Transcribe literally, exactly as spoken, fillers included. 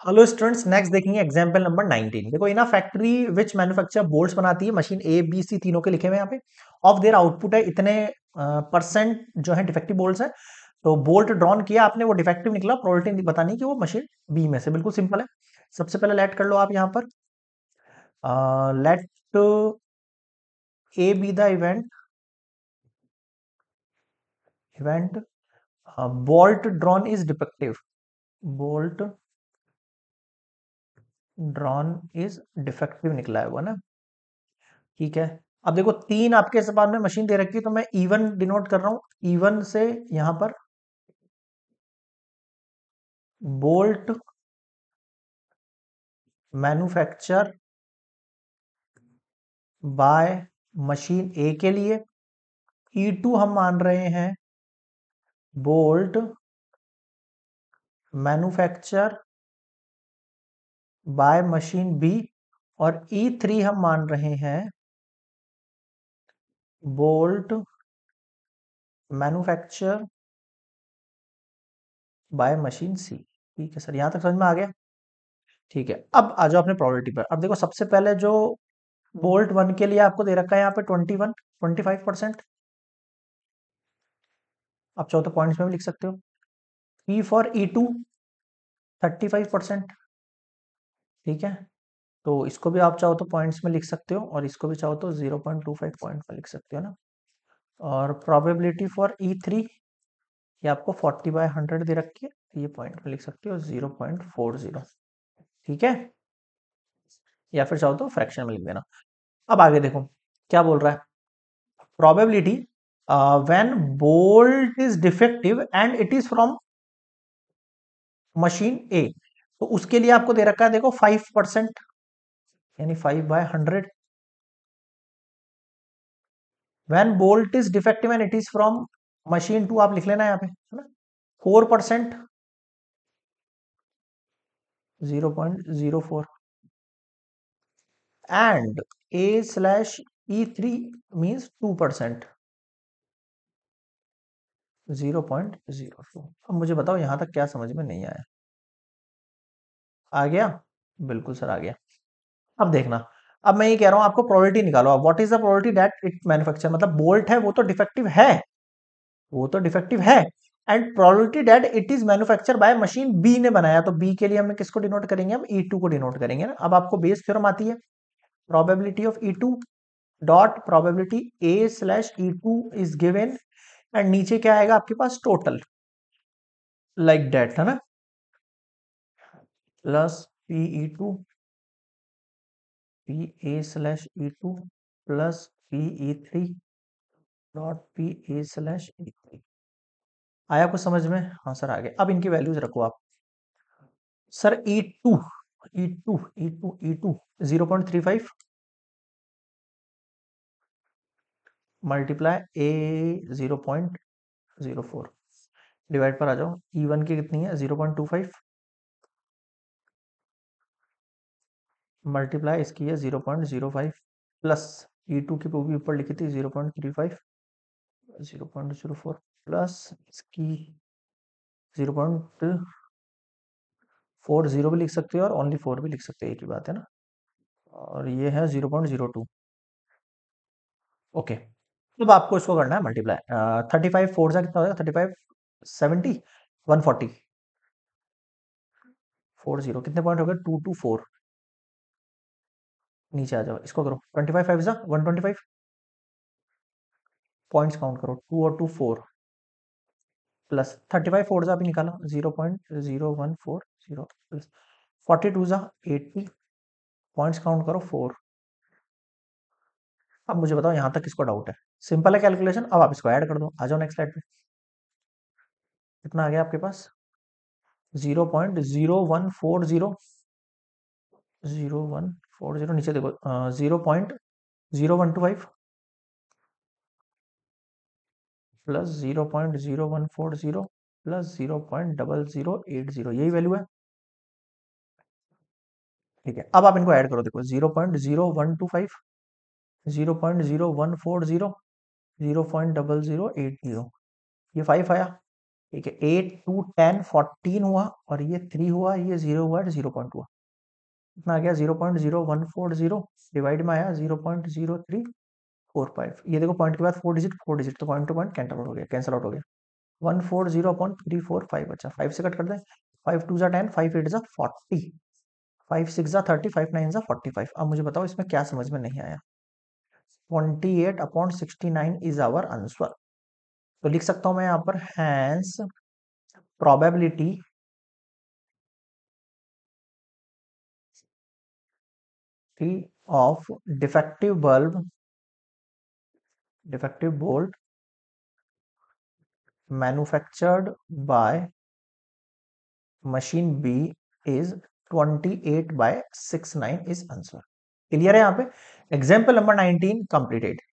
Hello students, next देखेंगे example number nineteen. देखो, in a factory which manufacture bolts बनाती है, मशीन ए बी सी तीनों के लिखे हुए यहाँ पे। ऑफ देयर आउटपुट है इतने परसेंट जो है डिफेक्टिव बोल्ट्स है। तो बोल्ट ड्रॉन किया आपने, वो डिफेक्टिव निकला, प्रोबेबिलिटी बतानी कि वो मशीन बी में से। बिल्कुल सिंपल है। सबसे पहले लेट कर लो आप यहाँ पर, let A be the event event bolt drawn is defective. Bolt drawn is defective निकला है वो ना। ठीक है। अब देखो, तीन आपके सवाल में मशीन दे रखी है, तो मैं इवन डिनोट कर रहा हूं। इवन से यहां पर bolt manufacture by machine A के लिए, ई टू हम मान रहे हैं bolt manufacture by machine B, और ई थ्री हम मान रहे हैं bolt manufacture by machine C. ठीक है सर, यहां तक समझ में आ गया। ठीक है, अब आ जाओ अपने प्रोबेबिलिटी पर। अब देखो, सबसे पहले जो बोल्ट वन के लिए आपको दे रखा है यहाँ पे twenty one, twenty five percent. आप चाहो तो पॉइंट्स में भी लिख सकते हो। P for E two thirty five percent. ठीक है, तो इसको भी आप चाहो तो पॉइंट्स में लिख सकते हो, और इसको भी चाहो तो zero point two five point में लिख सकते हो ना। और प्रोबेबिलिटी फॉर ई थ्री, ये आपको फोर्टी बाय हंड्रेड दे रखी है, तो ये पॉइंट में लिख सकते हो जीरो पॉइंट फोर जीरो। ठीक है, या फिर चाहो तो फ्रैक्शन में लिख देना। अब आगे देखो क्या बोल रहा है। Probability when bolt is defective and it is from machine A, तो उसके लिए आपको दे रखा है देखो फाइव परसेंट, यानी five by hundred. When bolt is defective and it is from machine two, आप लिख लेना यहाँ पे, है ना। Four percent, zero point zero four. And A slash E three means two percent, zero point zero four. अब मुझे बताओ यहां तक क्या समझ में नहीं आया। आ गया? बिल्कुल सर, आ गया। अब देखना, अब मैं ये कह रहा हूं आपको प्रोबेबिलिटी निकालो। अब what is the probability that it manufacture, मतलब बोल्ट है वो तो डिफेक्टिव है, वो तो डिफेक्टिव है। And probability that it is manufacture by machine B ने बनाया, तो बी के लिए हम किसको डिनोट करेंगे, हम ई टू को डिनोट करेंगे ना। अब आपको बेस थ्योरम आती है, probability of E two dot probability A slash E two is given, and नीचे क्या आएगा आपके पास, टोटल, लाइक दैट, है ना, plus P E two P A slash E two plus P E three dot P A slash E three. आया कुछ समझ में? हाँ सर, आ गया। अब इनकी वैल्यूज रखो आप। Sir E two E two E two E two zero point three five, multiply a zero point zero four, divide पर आ जाओ। ई वन की कितनी है, zero point two five, multiply इसकी है zero point zero five, plus E two की भी ऊपर लिखी थी zero point three five, zero point zero four, plus इसकी जीरो पॉइंट फोर, जीरो भी लिख सकते हो और ओनली फोर भी लिख सकते हो, एक ही बात है ना। और ये है zero point zero two. Okay, अब आपको इसको करना है मल्टीप्लाई। थर्टी फाइव फोर जा कितना हो जाएगा, thirty five seventy, one forty, four zero कितने पॉइंट हो गए, टू टू फोर। नीचे आ जाओ, इसको करो, ट्वेंटी फाइव फाइव जा one twenty five, points count करो, टू और two four, plus thirty five four जा भी निकालो, zero point zero one four zero, plus forty two जा एट्टी, पॉइंट्स काउंट करो फोर। अब मुझे बताओ यहां तक किसको डाउट है। सिंपल है कैलकुलेशन। अब आप इसको ऐड कर दो, आ जाओ नेक्स्ट स्लाइड पे। कितना आ गया आपके पास, zero point zero one four zero, zero one four zero, नीचे देखो, zero point zero one two five, plus zero point zero one four zero, plus zero point double zero eight zero, यही value है। ठीक है, अब आप इनको add करो, देखो zero point zero one two five, zero point zero one four zero, zero point double zero eight zero, ये फाइव आया, ठीक है, एट टू टेन फोर्टीन हुआ और ये थ्री हुआ, ये जीरो हुआ, जीरो पॉइंट हुआ, इतना आ गया zero point zero one four zero, divide में आया zero point zero three four five. ये देखो पॉइंट के बाद फोर डिजिट फोर डिजिट, तो point two point cancel out हो गया, कैंसिल आउट हो गया। One four zero upon three four five, अच्छा फाइव से कट कर दें, फाइव टू जा टेन, फाइव एट जा फोर्टी, फाइव सिक्स जा थर्टी, फाइव नाइन जा फोर्टी फाइव। अब मुझे बताओ इसमें क्या समझ में नहीं आया। Twenty eight upon sixty nine is our answer. तो लिख सकता हूं मैं यहां पर hence probability of defective bulb, defective bolt manufactured by machine B is twenty eight by six nine is answer. Clear है यहाँ पे। Example number nineteen completed.